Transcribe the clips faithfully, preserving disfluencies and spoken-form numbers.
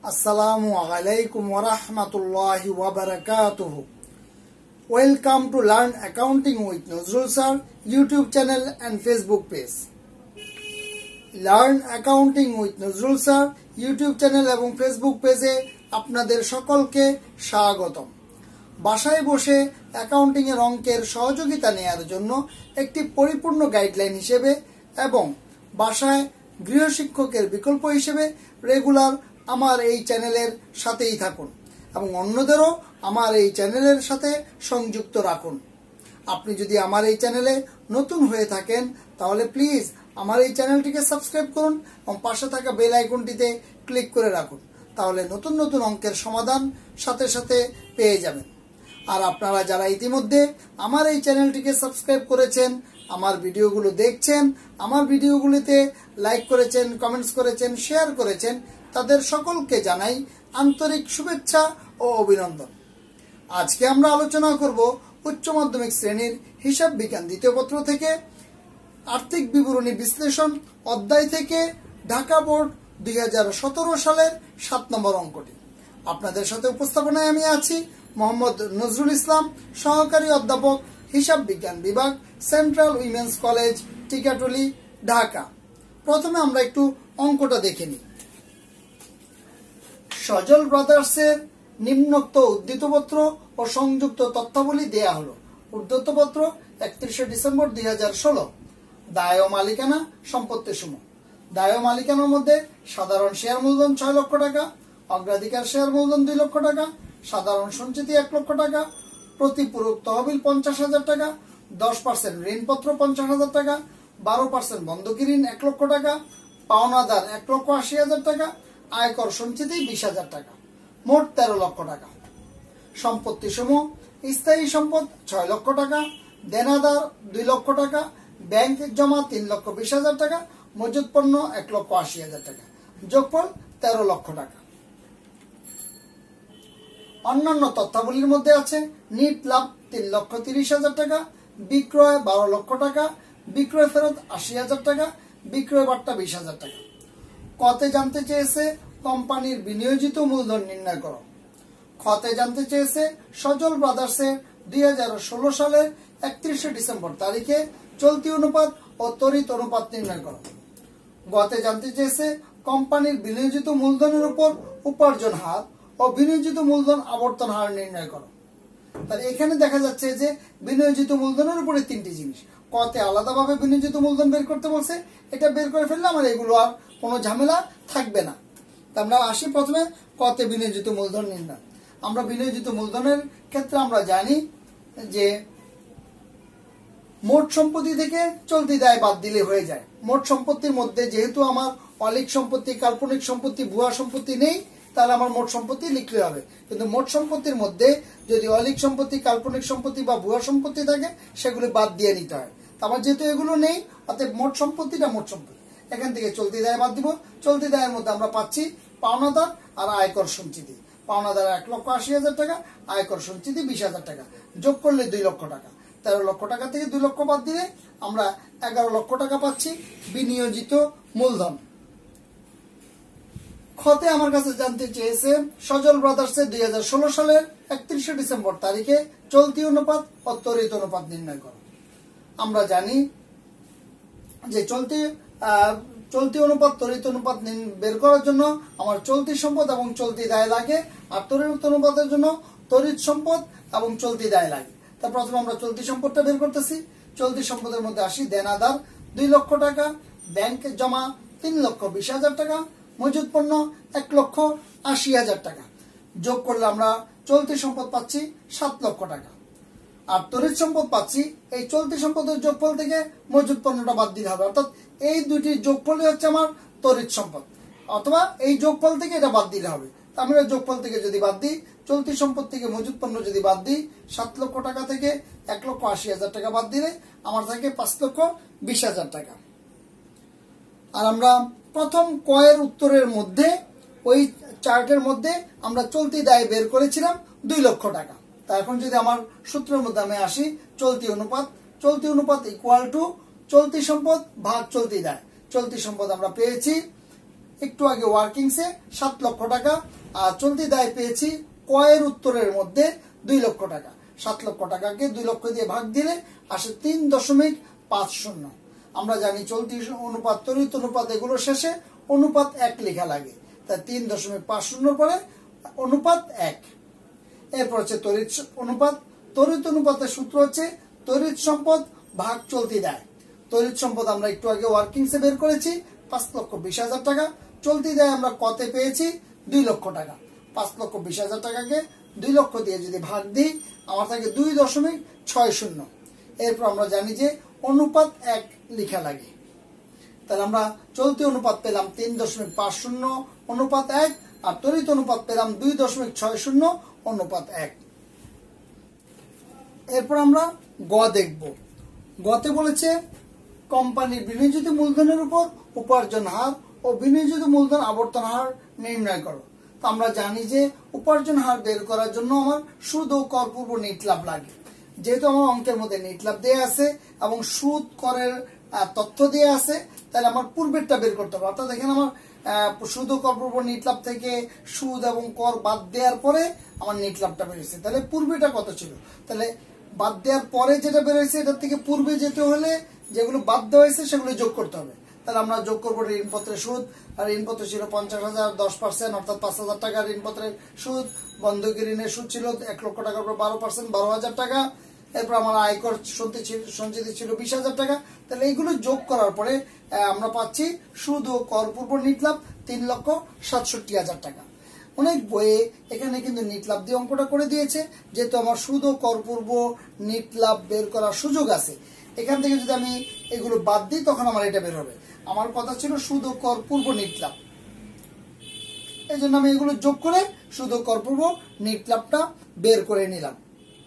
Assalamu alaikum wa rahmatullahi wa barakatuh. Welcome to Learn Accounting with Nazrul Sir YouTube channel and Facebook page. Learn Accounting with Nazrul Sir YouTube channel এবং Facebook পেজে আপনাদের সকলকে স্বাগতম। বাসায় বসে accounting এর অঙ্কের সহযোগিতা নেয়ার জন্য একটি পরিপূর্ণ গাইডলাইন হিসেবে এবং বাসায় গৃহশিক্ষকের বিকল্প হিসেবে রেগুলার আমার এই চ্যানেলের সাথেই থাকুন এবং অন্যদেরও আমার এই চ্যানেলের সাথে সংযুক্ত রাখুন। আপনি যদি আমার এই চ্যানেলে নতুন হয়ে থাকেন তাহলে প্লিজ আমার এই চ্যানেলটিকে সাবস্ক্রাইব করুন এবং পাশে থাকা বেল আইকনটিতে ক্লিক করে রাখুন, তাহলে নতুন নতুন অঙ্কের সমাধান সাথে সাথে পেয়ে যাবেন। আর আপনারা যারা ইতিমধ্যে আমার এই চ্যানেলটিকে সাবস্ক্রাইব করেছেন, আমার ভিডিওগুলো দেখছেন, আমার ভিডিওগুলিতে লাইক করেছেন, কমেন্টস করেছেন, শেয়ার করেছেন, তাদের সকলকে জানাই আন্তরিক শুভেচ্ছা ও অভিনন্দন। আজকে আমরা আলোচনা করব উচ্চ মাধ্যমিক শ্রেণীর হিসাব বিজ্ঞান দ্বিতীয় পত্র থেকে আর্থিক বিবরণী বিশ্লেষণ অধ্যায় থেকে ঢাকা বোর্ড দুই হাজার সতেরো সালের সাত নম্বর অঙ্কটি। আপনাদের সাথে উপস্থাপনায় আমি আছি মোহাম্মদ নজরুল ইসলাম, সহকারী অধ্যাপক, হিসাব বিজ্ঞান বিভাগ, central women's college, Tikatuli, Dhaka. প্রথমে আমরা একটু অঙ্কটা দেখে নিই। সজল ব্রাদার্সের নিম্নোক্ত উদ্ধৃতপত্র ও সংযুক্ত তথ্যাবলী দেয়া হলো। উদ্ধৃতপত্র একত্রিশে ডিসেম্বর দুই হাজার ষোলো। দায় ও মালিকানা সম্পত্তি সমূহ। দায় ও মালিকানার মধ্যে সাধারণ শেয়ার মূলধন ছয় লক্ষ টাকা, অগ্রাধিকার শেয়ার মূলধন দুই লক্ষ টাকা, সাধারণ সঞ্চিতি এক লক্ষ টাকা, প্রতিপূরক তহবিল পঞ্চাশ হাজার টাকা, দশ পার্সেন্ট ঋণপত্র পঞ্চাশ হাজার টাকা, বারো পার্সেন্ট বন্ধকি ঋণ এক লক্ষ টাকা, পাওনাদার এক লক্ষ আশি হাজার টাকা, আয়কর সঞ্চিতি বিশ হাজার টাকা, মোট তেরো লক্ষ টাকা। সম্পত্তি সমূহ স্থায়ী সম্পদ ছয় লক্ষ টাকা, দেনাদার দুই লক্ষ টাকা, ব্যাংক জমা তিন লক্ষ বিশ হাজার টাকা, মজুত পণ্য এক লক্ষ আশি হাজার টাকা, যোগফল তেরো লক্ষ টাকা। অন্যান্য তথ্যাবলীর মধ্যে আছে নিট লাভ তিন লক্ষ তিরিশ হাজার টাকা, বিক্রয় বারো লক্ষ টাকা, বিক্রয় ফেরত আশি হাজার টাকা, বিক্রয় বাট্টা বিশ হাজার টাকা। কতে জানতে চেয়েছে কোম্পানির বিনিয়োজিত মূলধন নির্ণয় করো। খতে জানতে চেয়েছে সজল ব্রাদার্সের দুই হাজার ষোলো সালের একত্রিশে ডিসেম্বর তারিখে চলতি অনুপাত ও তড়িৎ অনুপাত নির্ণয় করো। গতে জানতে চেয়েছে কোম্পানির বিনিয়োজিত মূলধনের উপর উপার্জন হার ও বিনিয়োজিত মূলধন আবর্তন হার নির্ণয় করো। তাহলে এখানে দেখা যাচ্ছে যে বিনিয়োজিত মূলধনের উপরে তিনটি জিনিস। কতে আলাদাভাবে বিনিয়োজিত মূলধন বের করতে বলছে, এটা বের করে ফেললে আমার এগুলো আর কোনো ঝামেলা থাকবে না। আমরা আসি প্রথমে কতে বিনিয়োজিত মূলধন নির্ণয়। আমরা বিনিয়োজিত মূলধনের ক্ষেত্রে আমরা জানি যে মোট সম্পত্তি থেকে চলতি দায় বাদ দিলে হয়ে যায়। মোট সম্পত্তির মধ্যে যেহেতু আমার অলিক সম্পত্তি, কাল্পনিক সম্পত্তি, ভুয়া সম্পত্তি নেই, তাহলে আমার মোট সম্পত্তি লিখলে হবে। কিন্তু মোট সম্পত্তির মধ্যে যদি অলিক সম্পত্তি, কাল্পনিক সম্পত্তি বা ভুয়া সম্পত্তি থাকে সেগুলি বাদ দিয়ে নিতে হয়। আমার যেহেতু এগুলো নেই, অতএব মোট সম্পত্তিটা মোট সম্পত্তি। এখান থেকে চলতি দায় বাদ দিব। চলতি দায়ের মধ্যে আমরা পাচ্ছি পাওনাদার আর আয়কর সঞ্চিতি। পাওনাদার এক লক্ষ আশি হাজার টাকা, আয়কর সঞ্চিতি বিশ হাজার টাকা, যোগ করলে দুই লক্ষ টাকা। তেরো লক্ষ টাকা থেকে দুই লক্ষ বাদ দিলে আমরা এগারো লক্ষ টাকা পাচ্ছি বিনিয়োজিত মূলধন। খতে আমার কাছে জানতে চেয়েছে সজল ব্রাদার্সের দুই হাজার ষোলো সালের একত্রিশে ডিসেম্বর তারিখে চলতি অনুপাত ও তড়িৎ অনুপাত নির্ণয় করো। আমরা জানি যে চলতি চলতি অনুপাত তড়িৎ অনুপাত বের করার জন্য আমার চলতি সম্পদ এবং চলতি দায় লাগে, আর তড়িৎ অনুপাতের জন্য তড়িৎ সম্পদ এবং চলতি দায় লাগে। তা প্রথমে আমরা চলতি সম্পদটা বের করতেছি। চলতি সম্পদের মধ্যে আসি দেনাদার দুই লক্ষ টাকা, ব্যাংক জমা তিন লক্ষ বিশ হাজার টাকা, মজুত পণ্য এক লক্ষ আশি হাজার টাকা। যোগ করলে আমরা চলতি সম্পদ পাচ্ছি সাত লক্ষ টাকা। আর তড়িৎ সম্পদ পাচ্ছি এই চলতি সম্পদের যোগফল থেকে মজুত পণ্যটা বাদ দিতে হবে, অর্থাৎ এই দুটি যোগফলই হচ্ছে আমার তড়িৎ সম্পদ, অথবা এই যোগফল থেকে এটা বাদ দিলে হবে। আমরা যোগফল থেকে যদি বাদ দিই, চলতি সম্পদ থেকে মজুত পণ্য যদি বাদ দিই, সাত লক্ষ টাকা থেকে এক লক্ষ আশি হাজার টাকা বাদ দিলে আমার থাকে পাঁচ লক্ষ বিশ হাজার টাকা। আর আমরা প্রথম কয়ের উত্তরের মধ্যে ওই চার্টের মধ্যে আমরা চলতি দায় বের করেছিলাম দুই লক্ষ টাকা। তা এখন যদি আমার সূত্রের মধ্যে আমি আসি, চলতি অনুপাত, চলতি অনুপাত ইকুয়াল টু চলতি সম্পদ ভাগ চলতি দায়। চলতি সম্পদ আমরা পেয়েছি একটু আগে ওয়ার্কিংসে সাত লক্ষ টাকা, আর চলতি দায় পেয়েছি কয়ের উত্তরের মধ্যে দুই লক্ষ টাকা। সাত লক্ষ টাকাকে দুই লক্ষ দিয়ে ভাগ দিলে আসে তিন দশমিক পাঁচ শূন্য। আমরা জানি চলতি অনুপাত, তড়িৎ অনুপাত এগুলো শেষে অনুপাত এক লেখা লাগে, তাই তিন দশমিক পাঁচ শূন্য পরে অনুপাত এক। এরপর হচ্ছে তড়িৎ অনুপাত। তড়িৎ অনুপাতের সূত্র হচ্ছে তড়িৎ সম্পদ ভাগ চলতি দায়। তড়িৎ সম্পদ আমরা একটু আগে ওয়ার্কিংসে বের করেছি পাঁচ লক্ষ বিশ হাজার টাকা, চলতি দায় আমরা কতে পেয়েছি দুই লক্ষ টাকা। পাঁচ লক্ষ বিশ হাজার টাকাকে দুই লক্ষ দিয়ে যদি ভাগ দিই আমার থাকে দুই দশমিক ছয় শূন্য। এরপর আমরা জানি যে অনুপাত এক লেখা লাগে, তাহলে আমরা চলতি অনুপাত পেলাম তিন দশমিক পাঁচ শূন্য অনুপাত এক, আর তড়িৎ অনুপাত পেলাম দুই দশমিক ছয় শূন্য অনুপাত এক। এরপর আমরা গ দেখব। গতে বলেছে কোম্পানির বিনিয়োজিত মূলধনের উপর উপার্জন হার ও বিনিয়োজিত মূলধন আবর্তন হার নির্ণয় করো। তো আমরা জানি যে উপার্জন হার বের করার জন্য আমার সুদ ও কর পূর্ব নিট লাভ লাগে। যেহেতু আমার অঙ্কের মধ্যে নিট লাভ দেওয়া আছে এবং সুদ করের তথ্য দেওয়া আছে, তাহলে আমার পূর্বেরটা বের করতে হবে। অর্থাৎ এখানে আমার সুদ ও কর পূর্ব নিট লাভ থেকে সুদ এবং কর বাদ দেওয়ার পরে আমার নিট লাভটা বেরোচ্ছে। তাহলে পূর্বেটা কত ছিল, তাহলে বাদ দেওয়ার পরে যেটা বেরোচ্ছে এটার থেকে পূর্বে যেতে হলে যেগুলো বাদ দেওয়া হয়েছে সেগুলো যোগ করতে হবে। তাহলে আমরা যোগ করবো ঋণপত্রের সুদ, আর ঋণপত্র ছিল পঞ্চাশ হাজার, দশ পার্সেন্ট অর্থাৎ পাঁচ হাজার টাকা ঋণপত্রের সুদ। বন্ধকি ঋণের সুদ ছিল এক লক্ষ টাকার উপর বারো পার্সেন্ট বারো হাজার টাকা। এরপর আমার আয়কর সঞ্চিতি ছিল বিশ হাজার টাকা। তাহলে এইগুলো যোগ করার পরে আমরা পাচ্ছি সুদ ও কর পূর্ব নিট লাভ তিন লক্ষ সাতষট্টি হাজার টাকা। অনেক বইয়ে এখানে কিন্তু নিট লাভ দিয়ে অঙ্কটা করে দিয়েছে, যেহেতু আমার সুদ ও কর পূর্ব নিট লাভ বের করার সুযোগ আছে। এখান থেকে যদি আমি এগুলো বাদ দিই তখন আমার এটা বের হবে। আমার কথা ছিল সুদ ও কর পূর্ব নিট লাভ, এই জন্য আমি এগুলো যোগ করে সুদ ও কর পূর্ব নিট লাভটা বের করে নিলাম।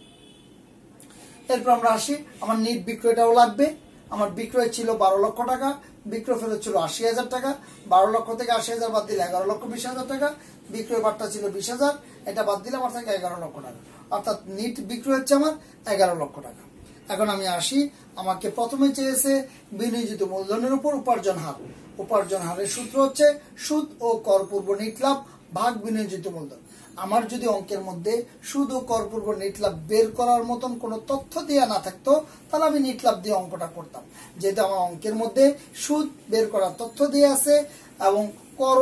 এরপর আমরা আসি, আমার নিট বিক্রয়টাও লাগবে। আমার বিক্রয় ছিল বারো লক্ষ টাকা, বিক্রয় ফেরত ছিল আশি হাজার টাকা। বারো লক্ষ থেকে আশি হাজার বাদ দিলে এগারো লক্ষ বিশ হাজার টাকা। বিক্রয় বারটা ছিল বিশ হাজার, এটা বাদ দিলে আমার থাকে এগারো লক্ষ টাকা। অর্থাৎ নিট বিক্রয় হচ্ছে আমার এগারো লক্ষ টাকা। এখন আমি আসি, আমাকে প্রথমে চেয়েছে বিনিয়োজিত মূলধনের উপর উপার্জন হার। উপার্জন হারের সূত্র হচ্ছে সুদ ও কর পূর্ব নিট লাভ ভাগ বিনিয়োজিত মূলধন। আমার যদি অঙ্কের মধ্যে সুদ ও কর পূর্ব নিট লাভ বের করার মতন কোনো তথ্য দেওয়া না থাকতো তাহলে আমি নিট লাভ দিয়ে অঙ্কটা করতাম। যেহেতু আমার অঙ্কের মধ্যে সুদ বের করার তথ্য দেওয়া আছে এবং কর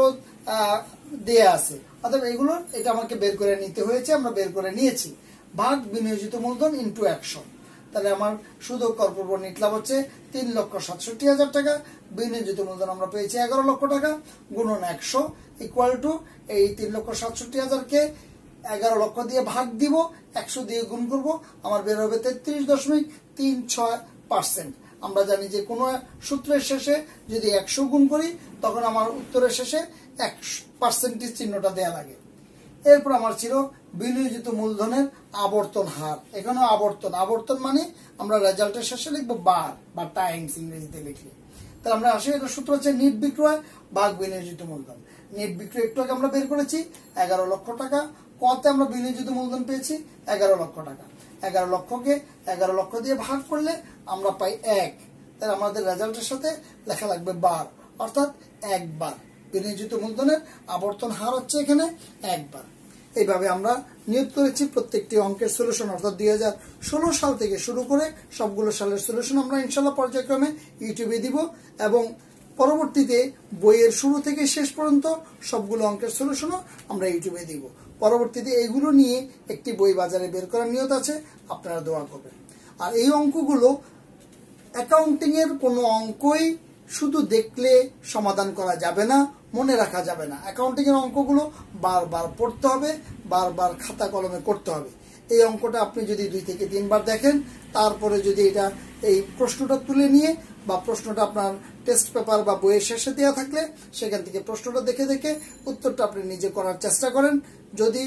দেওয়া আছে, অর্থাৎ এগুলো এটা আমাকে বের করে নিতে হয়েছে, আমরা বের করে নিয়েছি। ভাগ বিনিয়োজিত মূলধন ইন্টু একশো, তাহলে আমার সুদ ও কর পূর্ব নিট লাভ হচ্ছে তিন লক্ষ সাতষট্টি হাজার টাকা। বিনিয়োজিত মূলধন আমরা পেয়েছি এগারো লক্ষ টাকা, গুণন একশো ইকুয়াল টু এই তিন লক্ষ সাতষট্টি হাজারকে এগারো লক্ষ দিয়ে ভাগ দিব, একশো দিয়ে গুণ করব, আমার বের হবে তেত্রিশ দশমিক তিন ছয় পার্সেন্ট। আমরা জানি যে কোনো সূত্রের শেষে যদি একশো গুণ করি তখন আমার উত্তরের শেষে এক পার্সেন্টেজ চিহ্নটা দেয়া লাগে। এরপর আমার ছিল বিনিয়োজিত মূলধনের আবর্তন হার। এখানে আবর্তন, আবর্তন মানে আমরা রেজাল্টের শেষে লিখবো বার বা টাইমস ইংরেজিতে লিখলে। তাহলে আমরা আসি, এটা সূত্র হচ্ছে নিট বিক্রয় ভাগ বিনিয়োজিত মূলধন। নিট বিক্রয় একটু আগে আমরা বের করেছি এগারো লক্ষ টাকা, কতে আমরা বিনিয়োজিত মূলধন পেয়েছি এগারো লক্ষ টাকা। এগারো লক্ষকে এগারো লক্ষ দিয়ে ভাগ করলে আমরা পাই এক, তাহলে আমাদের রেজাল্টের সাথে লেখা লাগবে বার, অর্থাৎ একবার বিনিয়োজিত মূলধনের আবর্তন হার হচ্ছে এখানে একবার। এইভাবে আমরা নিয়োগ করেছি প্রত্যেকটি অঙ্কের সলিউশন, অর্থাৎ দুই হাজার ষোলো সাল থেকে শুরু করে সবগুলো সালের সলিউশন আমরা ইনশাল্লাহ পর্যায়ক্রমে ইউটিউবে দিব, এবং পরবর্তীতে বইয়ের শুরু থেকে শেষ পর্যন্ত সবগুলো অঙ্কের সলিউশনও আমরা ইউটিউবে দিব। পরবর্তীতে এগুলো নিয়ে একটি বই বাজারে বের করার নিয়ত আছে, আপনারা দোয়া করবেন। আর এই অঙ্কগুলো অ্যাকাউন্টিং এর কোনো অঙ্কই শুধু দেখলে সমাধান করা যাবে না, মনে রাখা যাবে না। অ্যাকাউন্টিং এর অঙ্কগুলো বারবার পড়তে হবে, বারবার খাতা কলমে করতে হবে। এই অঙ্কটা আপনি যদি দুই থেকে তিনবার দেখেন, তারপরে যদি এটা এই প্রশ্নটা তুলে নিয়ে বা প্রশ্নটা আপনার টেস্ট পেপার বা বইয়ের শেষে দেওয়া থাকলে সেখান থেকে প্রশ্নটা দেখে দেখে উত্তরটা আপনি নিজে করার চেষ্টা করেন। যদি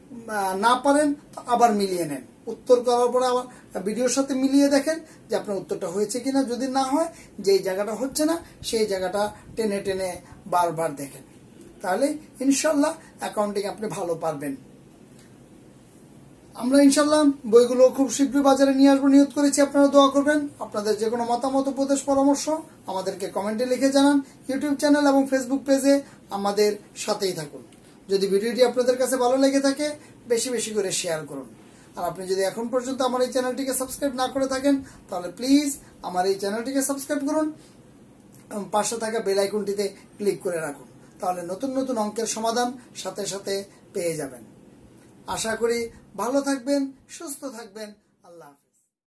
না পারেন আবার মিলিয়ে নেন, উত্তর করার পরে আবার ভিডিওর সাথে মিলিয়ে দেখেন যে আপনার উত্তরটা হয়েছে কিনা। যদি না হয়, যেই জায়গাটা হচ্ছে না সেই জায়গাটা টেনে টেনে বারবার দেখেন, তাহলে ইনশাল্লাহ অ্যাকাউন্টিং আপনি ভালো পারবেন। আমরা ইনশাল্লাহ বইগুলো খুব শীঘ্রই বাজারে নিয়ে আসবো নিয়ত করেছি। আপনারা দোয়া করবেন। আপনাদের যে কোনো মতামত, উপদেশ, পরামর্শ আমাদেরকে কমেন্টে লিখে জানান। ইউটিউব চ্যানেল এবং ফেসবুক পেজে আমাদের সাথেই থাকুন। যদি ভিডিওটি আপনাদের কাছে ভালো লেগে থাকে বেশি বেশি করে শেয়ার করুন। আর আপনি যদি এখন পর্যন্ত আমার এই চ্যানেলটিকে সাবস্ক্রাইব না করে থাকেন তাহলে প্লিজ আমার এই চ্যানেলটিকে সাবস্ক্রাইব করুন এবং পাশে থাকা বেল আইকনটিতে ক্লিক করে রাখুন। তাহলে নতুন নতুন অঙ্কের সমাধান সাথে সাথে পেয়ে যাবেন। আশা করি ভালো থাকবেন, সুস্থ থাকবেন। আল্লাহ হাফেজ।